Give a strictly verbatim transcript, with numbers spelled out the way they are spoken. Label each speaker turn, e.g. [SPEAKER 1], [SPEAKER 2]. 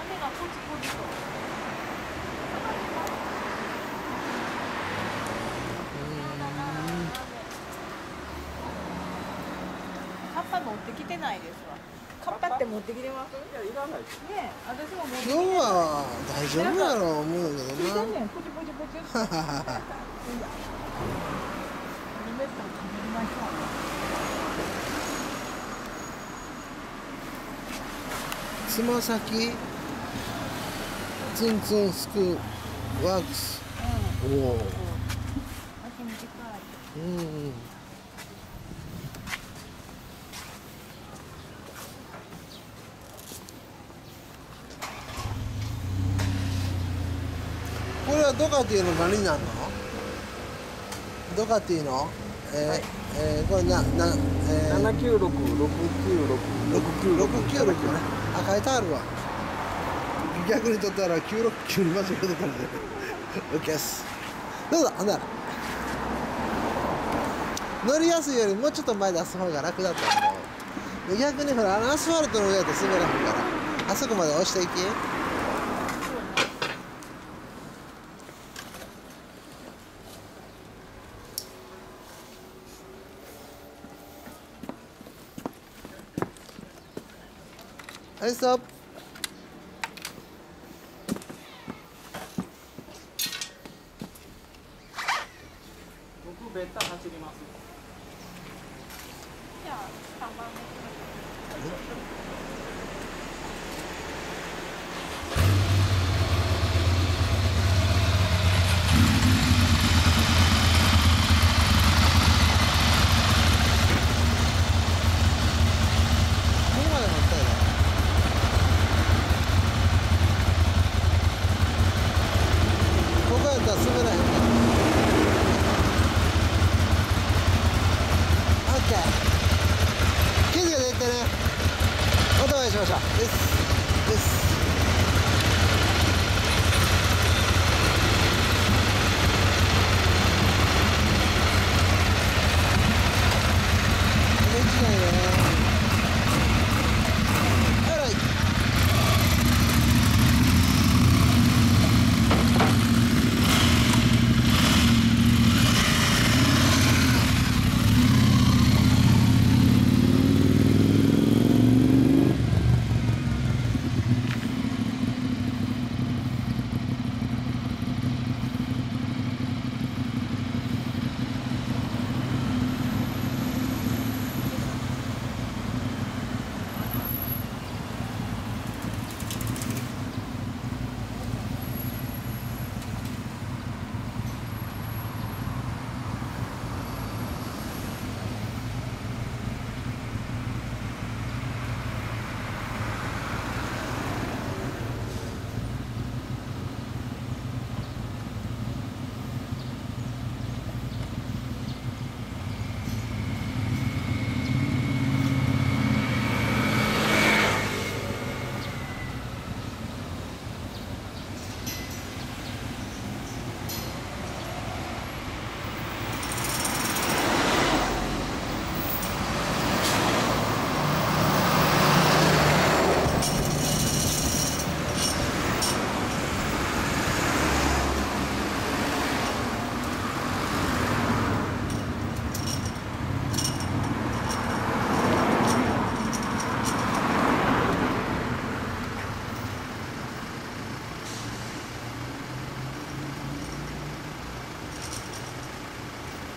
[SPEAKER 1] 雨がポツポツと。カッパ持ってきてないですわ。カッパって持ってきてます？いや、いらないです。ね、私も持ってきてない。今日は大丈夫やろう思うけどな。ね、ポチポチポチ。はははは。つま先ツンツンスクワークス。うん、おお。足短い。うん。これはドカティの何になるの？ドカティの、えーはい、えー、これな、な、えー、ななきゅうろく、ろくきゅうろく、ろくきゅうろく、ろくきゅうろくね。あ、書いてあるわ。逆にとったらきゅうろくきゅうに間違えてたんで。オッケーです。どうぞ、ほんなら。乗りやすいよりもうちょっと前出す方が楽だと思う。逆にほら、あのアスファルトの上だと滑らへんから、あそこまで押していき。はい、ストップ。僕ベッタ走ります。じゃあさんばんめ。ここまで乗ったよね。ここやったら滑らへんから。オッケー。気づけていってね。お互いしましょう。です。